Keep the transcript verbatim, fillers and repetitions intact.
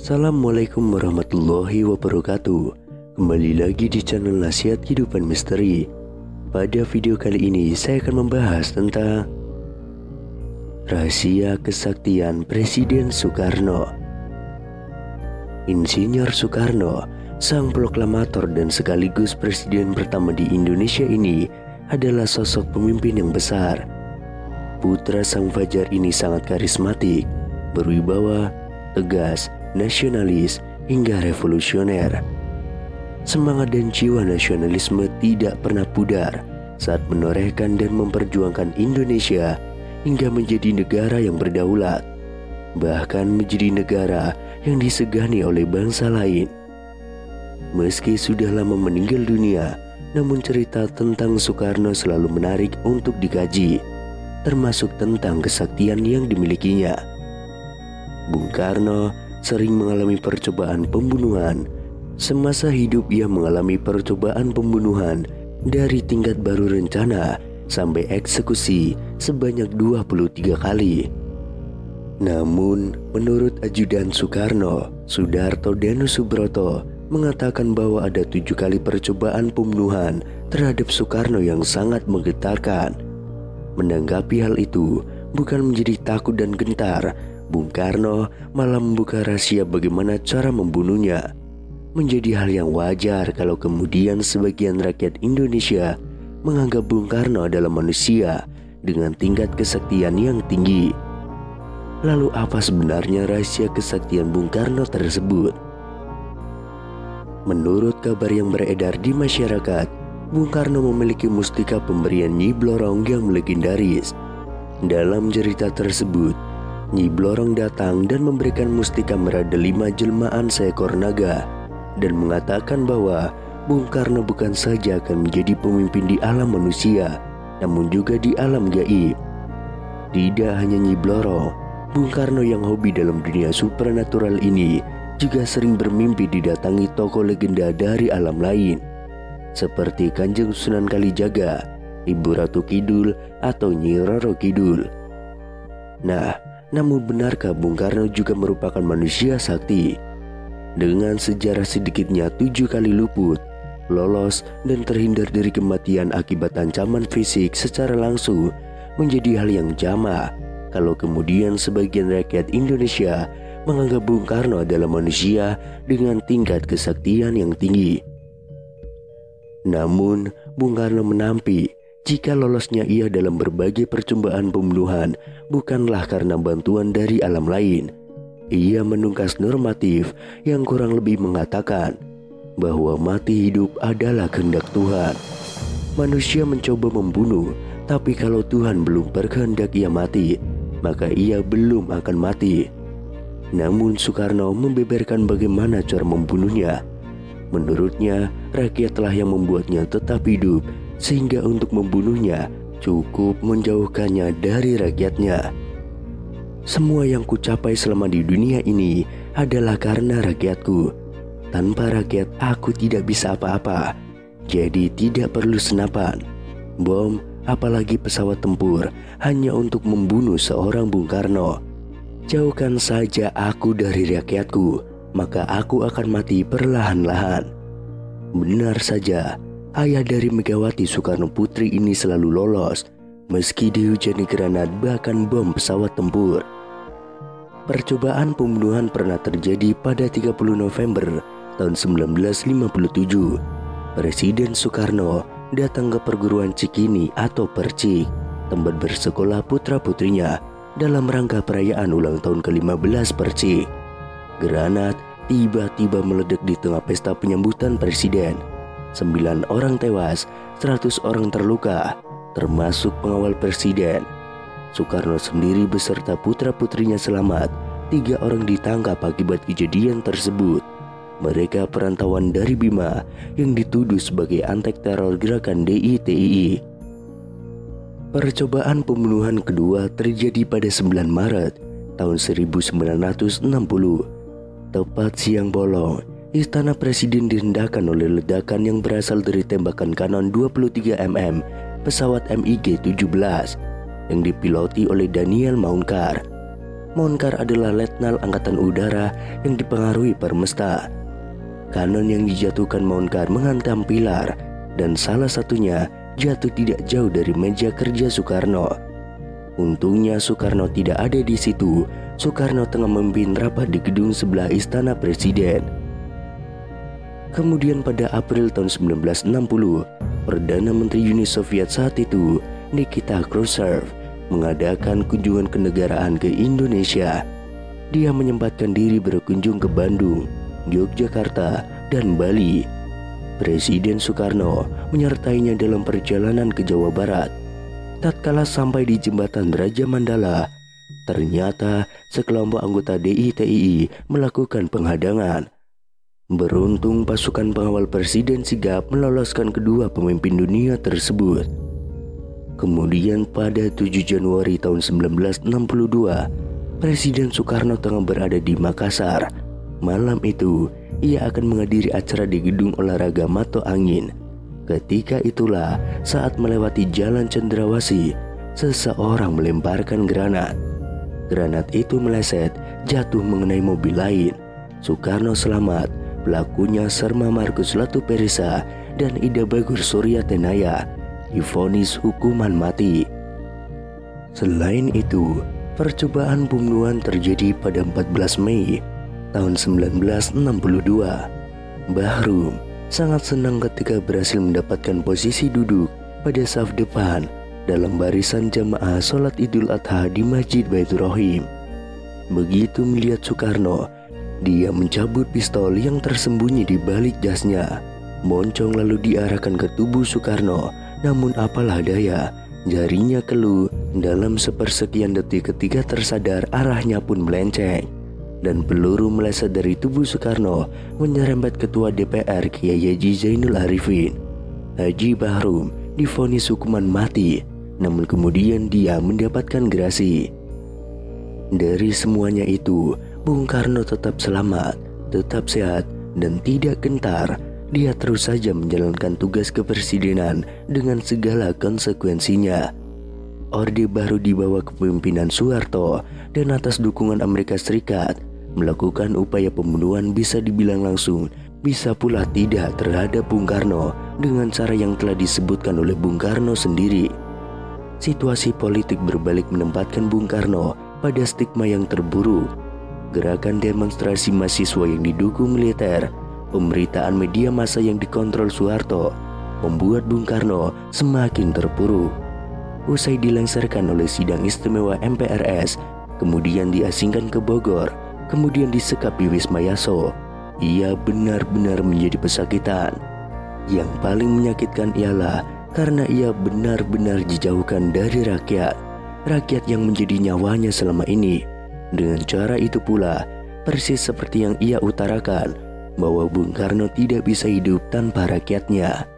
Assalamualaikum warahmatullahi wabarakatuh. Kembali lagi di channel Nasihat Kehidupan Misteri. Pada video kali ini saya akan membahas tentang rahasia kesaktian Presiden Soekarno. Insinyur Soekarno, sang proklamator dan sekaligus presiden pertama di Indonesia ini, adalah sosok pemimpin yang besar. Putra sang fajar ini sangat karismatik, berwibawa, tegas, nasionalis, hingga revolusioner. Semangat dan jiwa nasionalisme tidak pernah pudar saat menorehkan dan memperjuangkan Indonesia hingga menjadi negara yang berdaulat, bahkan menjadi negara yang disegani oleh bangsa lain. Meski sudah lama meninggal dunia, namun cerita tentang Soekarno selalu menarik untuk dikaji, termasuk tentang kesaktian yang dimilikinya. Bung Karno sering mengalami percobaan pembunuhan. Semasa hidup ia mengalami percobaan pembunuhan dari tingkat baru rencana sampai eksekusi sebanyak dua puluh tiga kali. Namun, menurut ajudan Soekarno, Sudarto Danusubroto, mengatakan bahwa ada tujuh kali percobaan pembunuhan terhadap Soekarno yang sangat menggetarkan. Menanggapi hal itu, bukan menjadi takut dan gentar, Bung Karno malah membuka rahasia bagaimana cara membunuhnya. Menjadi hal yang wajar kalau kemudian sebagian rakyat Indonesia menganggap Bung Karno adalah manusia dengan tingkat kesaktian yang tinggi. Lalu apa sebenarnya rahasia kesaktian Bung Karno tersebut? Menurut kabar yang beredar di masyarakat, Bung Karno memiliki mustika pemberian Nyi Blorong yang legendaris. Dalam cerita tersebut, Nyi Blorong datang dan memberikan mustika merah delima jelmaan seekor naga dan mengatakan bahwa Bung Karno bukan saja akan menjadi pemimpin di alam manusia, namun juga di alam gaib. Tidak hanya Nyi Blorong, Bung Karno yang hobi dalam dunia supernatural ini juga sering bermimpi didatangi tokoh legenda dari alam lain, seperti Kanjeng Sunan Kalijaga, Ibu Ratu Kidul, atau Nyi Roro Kidul. Nah, namun benarkah Bung Karno juga merupakan manusia sakti? Dengan sejarah sedikitnya tujuh kali luput, lolos, dan terhindar dari kematian akibat ancaman fisik secara langsung, menjadi hal yang jamak kalau kemudian sebagian rakyat Indonesia menganggap Bung Karno adalah manusia dengan tingkat kesaktian yang tinggi. Namun, Bung Karno menampi jika lolosnya ia dalam berbagai percobaan pembunuhan bukanlah karena bantuan dari alam lain. Ia menungkas normatif yang kurang lebih mengatakan bahwa mati hidup adalah kehendak Tuhan. Manusia mencoba membunuh, tapi kalau Tuhan belum berkehendak ia mati, maka ia belum akan mati. Namun Soekarno membeberkan bagaimana cara membunuhnya. Menurutnya, rakyatlah yang membuatnya tetap hidup, sehingga untuk membunuhnya cukup menjauhkannya dari rakyatnya. Semua yang kucapai selama di dunia ini adalah karena rakyatku. Tanpa rakyat aku tidak bisa apa-apa. Jadi tidak perlu senapan, bom, apalagi pesawat tempur hanya untuk membunuh seorang Bung Karno. Jauhkan saja aku dari rakyatku, maka aku akan mati perlahan-lahan. Benar saja, ayah dari Megawati Soekarno Putri ini selalu lolos, meski dihujani granat bahkan bom pesawat tempur. Percobaan pembunuhan pernah terjadi pada tiga puluh November tahun sembilan belas lima puluh tujuh. Presiden Soekarno datang ke perguruan Cikini atau Percik, tempat bersekolah putra-putrinya, dalam rangka perayaan ulang tahun ke lima belas Percik. Granat tiba-tiba meledak di tengah pesta penyambutan presiden. Sembilan orang tewas, seratus orang terluka, termasuk pengawal presiden. Soekarno sendiri beserta putra-putrinya selamat. Tiga orang ditangkap akibat kejadian tersebut. Mereka perantauan dari Bima yang dituduh sebagai antek teror gerakan D I T I I. Percobaan pembunuhan kedua terjadi pada sembilan Maret tahun seribu sembilan ratus enam puluh. Tepat siang bolong, Istana Presiden direndahkan oleh ledakan yang berasal dari tembakan kanon dua puluh tiga milimeter pesawat M I G tujuh belas yang dipiloti oleh Daniel Maunkar. Monclar adalah letnan angkatan udara yang dipengaruhi Permesta. Kanon yang dijatuhkan Monclar menghantam pilar, dan salah satunya jatuh tidak jauh dari meja kerja Soekarno. Untungnya Soekarno tidak ada di situ. Soekarno tengah memimpin rapat di gedung sebelah Istana Presiden. Kemudian pada April tahun sembilan belas enam puluh, Perdana Menteri Uni Soviet saat itu, Nikita Khrushchev, mengadakan kunjungan kenegaraan ke Indonesia. Dia menyempatkan diri berkunjung ke Bandung, Yogyakarta, dan Bali. Presiden Soekarno menyertainya dalam perjalanan ke Jawa Barat. Tatkala sampai di jembatan Raja Mandala, ternyata sekelompok anggota D I T I I melakukan penghadangan. Beruntung pasukan pengawal presiden sigap meloloskan kedua pemimpin dunia tersebut. Kemudian pada tujuh Januari tahun sembilan belas enam puluh dua, Presiden Soekarno tengah berada di Makassar. Malam itu, ia akan menghadiri acara di gedung olahraga Mato Angin. Ketika itulah saat melewati Jalan Cendrawasih, seseorang melemparkan granat. Granat itu meleset, jatuh mengenai mobil lain. Soekarno selamat, pelakunya Serma Markus Latuperisa dan Ida Bagur Surya Tenaya divonis hukuman mati. Selain itu, percobaan pembunuhan terjadi pada empat belas Mei tahun sembilan belas enam puluh dua. Bahrum sangat senang ketika berhasil mendapatkan posisi duduk pada saf depan dalam barisan jamaah sholat Idul Adha di Masjid Baitur Rahim. Begitu melihat Soekarno, dia mencabut pistol yang tersembunyi di balik jasnya. Moncong lalu diarahkan ke tubuh Soekarno, namun apalah daya, jarinya keluh. Dalam sepersekian detik ketika tersadar, arahnya pun melenceng, dan peluru meleset dari tubuh Soekarno menyerempet Ketua D P R Kiai Haji Zainul Arifin. Haji Bahrum divonis hukuman mati, namun kemudian dia mendapatkan gerasi. Dari semuanya itu, Bung Karno tetap selamat, tetap sehat, dan tidak gentar. Dia terus saja menjalankan tugas kepresidenan dengan segala konsekuensinya. Orde Baru di bawah kepemimpinan Soeharto dan atas dukungan Amerika Serikat melakukan upaya pembunuhan, bisa dibilang langsung, bisa pula tidak, terhadap Bung Karno dengan cara yang telah disebutkan oleh Bung Karno sendiri. Situasi politik berbalik menempatkan Bung Karno pada stigma yang terburuk. Gerakan demonstrasi mahasiswa yang didukung militer, pemberitaan media massa yang dikontrol Soeharto, membuat Bung Karno semakin terpuruk. Usai dilengsarkan oleh sidang istimewa M P R S, kemudian diasingkan ke Bogor, kemudian disekap di Wisma Yaso, ia benar-benar menjadi pesakitan. Yang paling menyakitkan ialah karena ia benar-benar dijauhkan dari rakyat, rakyat yang menjadi nyawanya selama ini. Dengan cara itu pula, persis seperti yang ia utarakan, bahwa Bung Karno tidak bisa hidup tanpa rakyatnya.